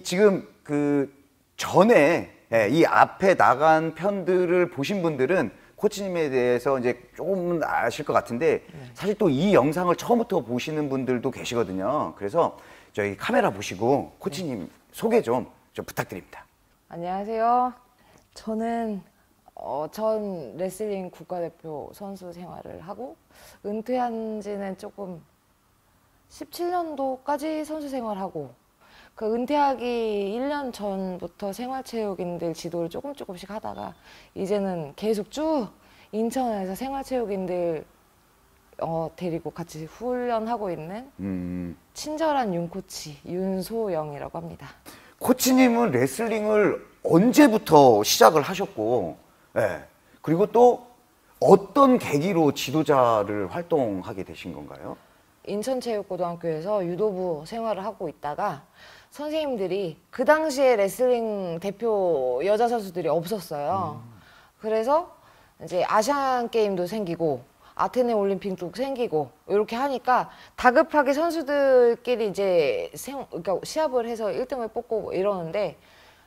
지금 그 전에 이 앞에 나간 편들을 보신 분들은 코치님에 대해서 이제 조금 아실 것 같은데 사실 또 이 영상을 처음부터 보시는 분들도 계시거든요. 그래서 저희 카메라 보시고 코치님 소개 좀 부탁드립니다. 안녕하세요. 저는 전 레슬링 국가대표 선수 생활을 하고 은퇴한 지는 조금 17년도까지 선수 생활하고 그 은퇴하기 1년 전부터 생활체육인들 지도를 조금씩 하다가 이제는 계속 쭉 인천에서 생활체육인들 데리고 같이 훈련하고 있는 친절한 윤코치 윤소영이라고 합니다. 코치님은 레슬링을 언제부터 시작을 하셨고, 그리고 또 어떤 계기로 지도자를 활동하게 되신 건가요? 인천체육고등학교에서 유도부 생활을 하고 있다가 선생님들이 그 당시에 레슬링 대표 여자 선수들이 없었어요. 그래서 이제 아시안 게임도 생기고 아테네 올림픽도 생기고 이렇게 하니까 다급하게 선수들끼리 이제 그러니까 시합을 해서 1등을 뽑고 이러는데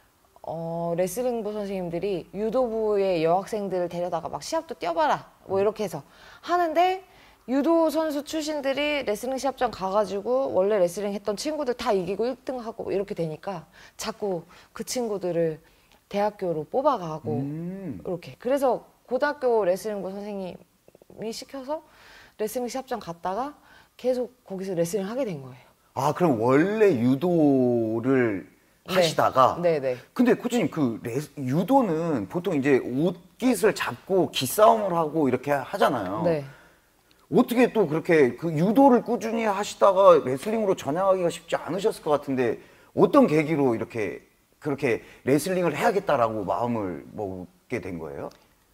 레슬링부 선생님들이 유도부의 여학생들을 데려다가 막 시합도 뛰어봐라 뭐 이렇게 해서 하는데 유도 선수 출신들이 레슬링 시합장 가가지고 원래 레슬링 했던 친구들 다 이기고 1등하고 이렇게 되니까 자꾸 그 친구들을 대학교로 뽑아가고 이렇게 그래서 고등학교 레슬링부 선생님이 시켜서 레슬링 시합장 갔다가 계속 거기서 레슬링 하게 된 거예요. 아, 그럼 원래 유도를 하시다가 네네. 근데 코치님 그 유도는 보통 이제 옷깃을 잡고 기싸움을 하고 이렇게 하잖아요. 네. 어떻게 또 그렇게 그 유도를 꾸준히 하시다가 레슬링으로 전향하기가 쉽지 않으셨을 것 같은데 어떤 계기로 이렇게 그렇게 레슬링을 해야겠다라고 마음을 먹게 된 거예요?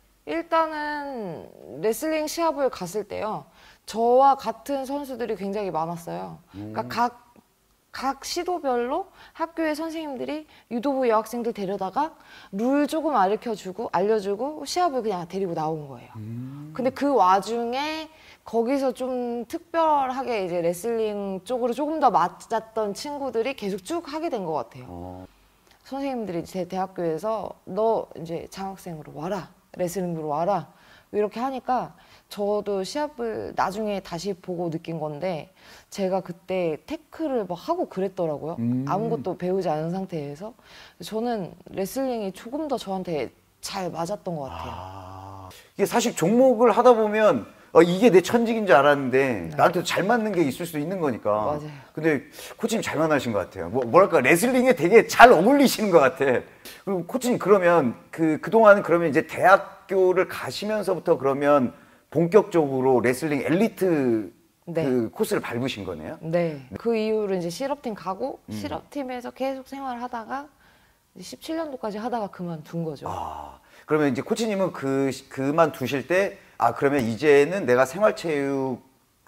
일단은 레슬링 시합을 갔을 때요. 저와 같은 선수들이 굉장히 많았어요. 그러니까 각 시도별로 학교의 선생님들이 유도부 여학생들 데려다가 룰 조금 알려주고 시합을 그냥 데리고 나온 거예요. 근데 그 와중에 거기서 좀 특별하게 이제 레슬링 쪽으로 조금 더 맞았던 친구들이 계속 쭉 하게 된 것 같아요. 선생님들이 제 대학교에서 너 이제 장학생으로 와라. 레슬링부로 와라. 이렇게 하니까 저도 시합을 나중에 다시 보고 느낀 건데 제가 그때 태클을 막 하고 그랬더라고요. 아무것도 배우지 않은 상태에서. 저는 레슬링이 조금 더 저한테 잘 맞았던 것 같아요. 이게 사실 종목을 하다 보면 이게 내 천직인 줄 알았는데 나한테 잘 맞는 게 있을 수도 있는 거니까. 맞아요. 근데 코치님 잘 만나신 것 같아요. 뭐랄까 레슬링에 되게 잘 어울리시는 것 같아. 그리고 코치님 그러면 그동안은 그러면 이제 대학교를 가시면서부터 그러면 본격적으로 레슬링 엘리트 네. 그 코스를 밟으신 거네요? 네. 그 이후로 이제 실업팀 가고 실업팀에서 계속 생활하다가 17년도까지 하다가 그만둔 거죠. 그러면 이제 코치님은 그만두실 때 그러면 이제는 내가 생활체육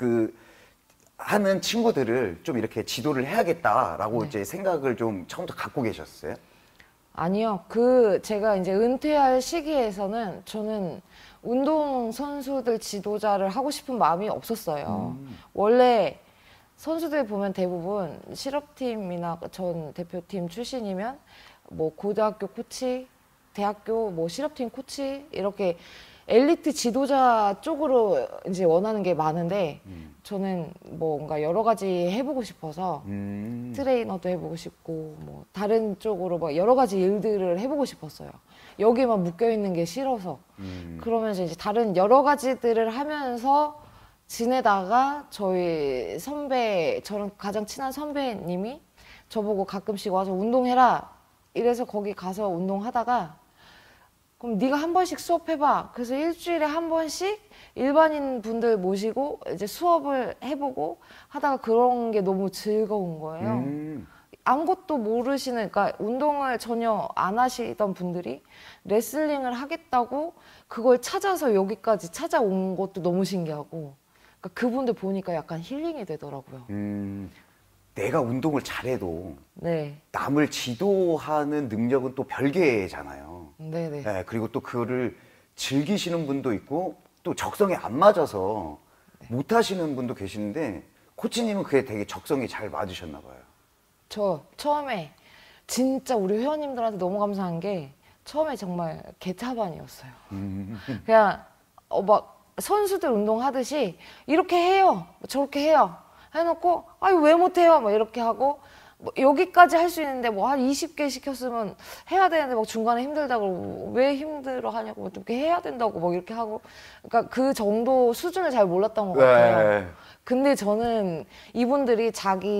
하는 친구들을 좀 이렇게 지도를 해야겠다라고 이제 생각을 좀 처음부터 갖고 계셨어요? 아니요. 제가 이제 은퇴할 시기에서는 저는 운동 선수들 지도자를 하고 싶은 마음이 없었어요. 원래 선수들 보면 대부분 실업팀이나 전 대표팀 출신이면 뭐 고등학교 코치, 대학교 뭐 실업팀 코치 이렇게 엘리트 지도자 쪽으로 이제 원하는 게 많은데 저는 뭔가 여러 가지 해보고 싶어서 트레이너도 해보고 싶고 뭐 다른 쪽으로 막 여러 가지 일들을 해보고 싶었어요. 여기만 묶여 있는 게 싫어서 그러면서 이제 다른 여러 가지들을 하면서 지내다가 저희 선배 저랑 가장 친한 선배님이 저보고 가끔씩 와서 운동해라 이래서 거기 가서 운동하다가 그럼 네가 한 번씩 수업해봐. 그래서 일주일에 한 번씩 일반인 분들 모시고 이제 수업을 해보고 하다가 그런 게 너무 즐거운 거예요. 아무것도 모르시는, 그러니까 운동을 전혀 안 하시던 분들이 레슬링을 하겠다고 그걸 찾아서 여기까지 찾아온 것도 너무 신기하고, 그러니까 그분들 보니까 약간 힐링이 되더라고요. 내가 운동을 잘해도 네. 남을 지도하는 능력은 또 별개잖아요. 네네. 네, 그리고 또 그거를 즐기시는 분도 있고 또 적성에 안 맞아서 못 하시는 분도 계시는데 코치님은 그게 되게 적성이 잘 맞으셨나 봐요. 저 처음에 진짜 우리 회원님들한테 너무 감사한 게 처음에 정말 개차반이었어요. 그냥 막 선수들 운동하듯이 이렇게 해요, 저렇게 해요 해놓고 아유 왜 못해요 막 이렇게 하고 뭐 여기까지 할 수 있는데 뭐 한 20개 시켰으면 해야 되는데 막 중간에 힘들다고 왜 힘들어 하냐고 뭐 이렇게 해야 된다고 막 이렇게 하고 그러니까 그 정도 수준을 잘 몰랐던 것 같아요. 네. 근데 저는 이분들이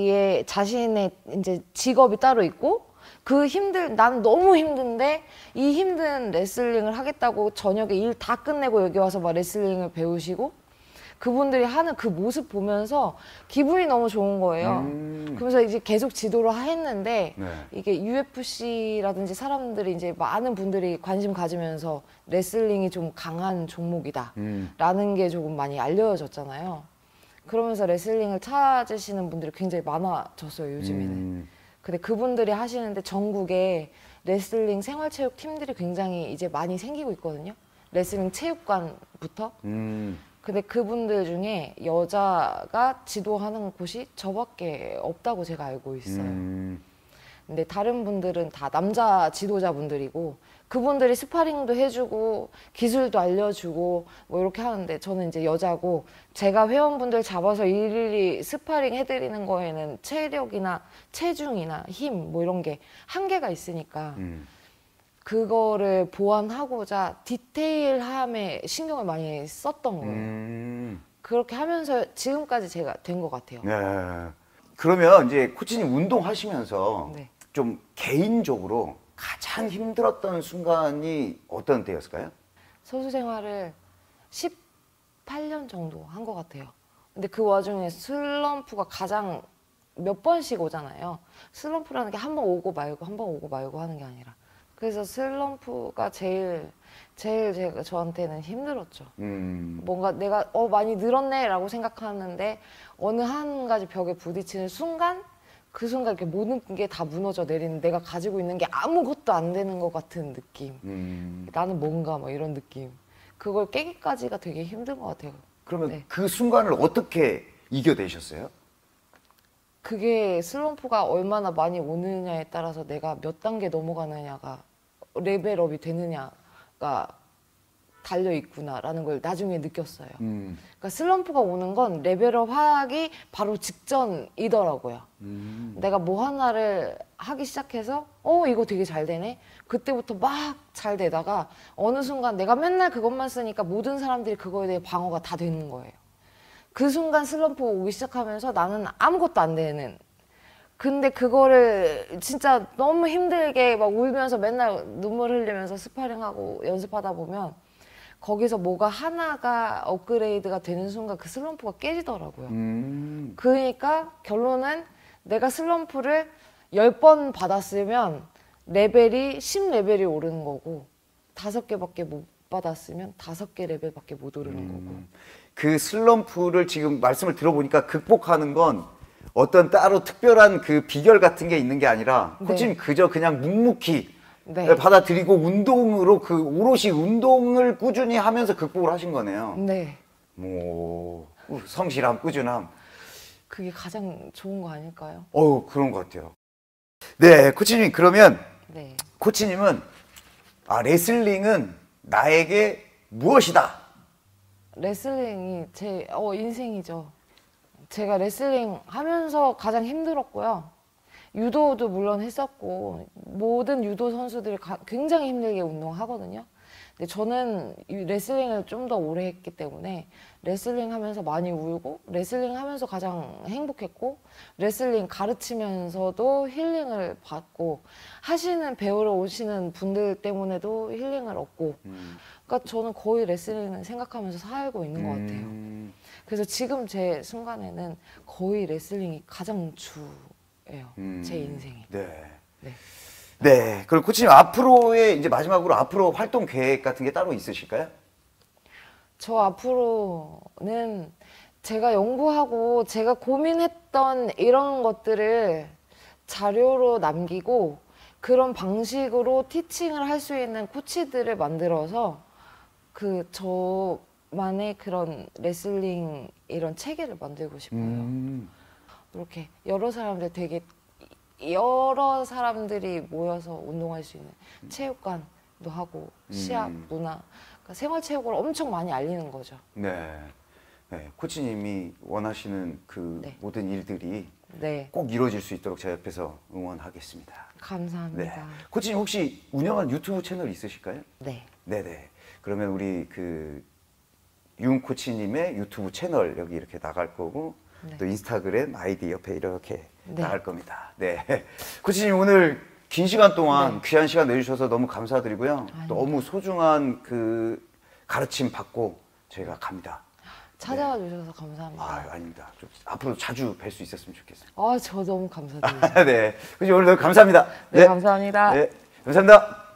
자신의 이제 직업이 따로 있고 나는 너무 힘든데 이 힘든 레슬링을 하겠다고 저녁에 일 다 끝내고 여기 와서 막 레슬링을 배우시고 그분들이 하는 그 모습 보면서 기분이 너무 좋은 거예요. 그러면서 이제 계속 지도를 했는데 네. 이게 UFC라든지 사람들이 이제 많은 분들이 관심 가지면서 레슬링이 좀 강한 종목이다라는 게 조금 많이 알려졌잖아요. 그러면서 레슬링을 찾으시는 분들이 굉장히 많아졌어요, 요즘에는. 근데 그분들이 하시는데 전국에 레슬링 생활체육 팀들이 굉장히 이제 많이 생기고 있거든요. 레슬링 체육관부터. 근데 그분들 중에 여자가 지도하는 곳이 저밖에 없다고 제가 알고 있어요. 근데 다른 분들은 다 남자 지도자분들이고 그분들이 스파링도 해주고 기술도 알려주고 뭐 이렇게 하는데 저는 이제 여자고 제가 회원분들 잡아서 일일이 스파링 해드리는 거에는 체력이나 체중이나 힘 뭐 이런 게 한계가 있으니까 그거를 보완하고자 디테일함에 신경을 많이 썼던 거예요. 그렇게 하면서 지금까지 제가 된 것 같아요. 네. 그러면 이제 코치님 운동하시면서 네. 좀 개인적으로 가장 힘들었던 순간이 어떤 때였을까요? 선수 생활을 18년 정도 한 것 같아요. 근데 그 와중에 슬럼프가 가장 몇 번씩 오잖아요. 슬럼프라는 게 한 번 오고 말고 한 번 오고 말고 하는 게 아니라. 그래서 슬럼프가 제일 제가 저한테는 힘들었죠. 뭔가 내가 많이 늘었네라고 생각하는데 어느 한 가지 벽에 부딪히는 순간 그 순간 이렇게 모든 게 다 무너져 내리는 내가 가지고 있는 게 아무것도 안 되는 것 같은 느낌. 나는 뭔가 막 이런 느낌. 그걸 깨기까지가 되게 힘든 것 같아요. 그러면 네. 그 순간을 어떻게 이겨내셨어요? 그게 슬럼프가 얼마나 많이 오느냐에 따라서 내가 몇 단계 넘어가느냐가 레벨업이 되느냐가 달려 있구나라는 걸 나중에 느꼈어요. 그러니까 슬럼프가 오는 건 레벨업 하기 바로 직전이더라고요. 내가 뭐 하나를 하기 시작해서 이거 되게 잘 되네. 그때부터 막 잘 되다가 어느 순간 내가 맨날 그것만 쓰니까 모든 사람들이 그거에 대해 방어가 다 되는 거예요. 그 순간 슬럼프가 오기 시작하면서 나는 아무것도 안 되는. 근데 그거를 진짜 너무 힘들게 막 울면서 맨날 눈물 흘리면서 스파링하고 연습하다 보면 거기서 뭐가 하나가 업그레이드가 되는 순간 그 슬럼프가 깨지더라고요. 그러니까 결론은 내가 슬럼프를 10번 받았으면 레벨이 10레벨이 오르는 거고 5개밖에 못 받았으면 5개 레벨밖에 못 오르는 거고. 그 슬럼프를 지금 말씀을 들어보니까 극복하는 건 어떤 따로 특별한 그 비결 같은 게 있는 게 아니라 네. 코치님 그저 그냥 묵묵히 네. 받아들이고 운동으로 그 오롯이 운동을 꾸준히 하면서 극복을 하신 거네요. 네. 뭐 성실함, 꾸준함. 그게 가장 좋은 거 아닐까요? 그런 것 같아요. 네, 코치님 그러면 네. 코치님은 레슬링은 나에게 무엇이다? 레슬링이 제 인생이죠. 제가 레슬링 하면서 가장 힘들었고요. 유도도 물론 했었고 모든 유도 선수들이 굉장히 힘들게 운동하거든요. 근데 저는 이 레슬링을 좀 더 오래 했기 때문에 레슬링 하면서 많이 울고 레슬링 하면서 가장 행복했고 레슬링 가르치면서도 힐링을 받고 하시는 배우러 오시는 분들 때문에도 힐링을 얻고 그러니까 저는 거의 레슬링을 생각하면서 살고 있는 것 같아요. 그래서 지금 제 순간에는 거의 레슬링이 가장 주예요. 제 인생에. 네. 네. 네. 그럼 코치님 앞으로의 이제 마지막으로 앞으로 활동 계획 같은 게 따로 있으실까요? 저 앞으로는 제가 연구하고 제가 고민했던 이런 것들을 자료로 남기고 그런 방식으로 티칭을 할 수 있는 코치들을 만들어서 그 저만의 그런 레슬링 이런 체계를 만들고 싶어요. 이렇게 여러 사람들 되게 여러 사람들이 모여서 운동할 수 있는 체육관도 하고 시합, 문화, 그러니까 생활체육을 엄청 많이 알리는 거죠. 네. 네. 코치님이 원하시는 그 네. 모든 일들이 네, 꼭 이루어질 수 있도록 제가 옆에서 응원하겠습니다. 네. 감사합니다. 코치님 혹시 운영한 유튜브 채널 있으실까요? 네, 네네. 그러면 우리 그 윤 코치님의 유튜브 채널 여기 이렇게 나갈 거고 네. 또 인스타그램 아이디 옆에 이렇게 네. 나갈 겁니다. 네. 코치님 오늘 긴 시간 동안 네. 귀한 시간 내주셔서 너무 감사드리고요. 아닙니다. 너무 소중한 그 가르침 받고 저희가 갑니다. 찾아와 주셔서 감사합니다. 아, 아닙니다. 좀 앞으로 자주 뵐 수 있었으면 좋겠어요. 저 너무 감사드립니다. 네. 그치 오늘 너무 감사합니다. 네, 감사합니다. 네. 감사합니다.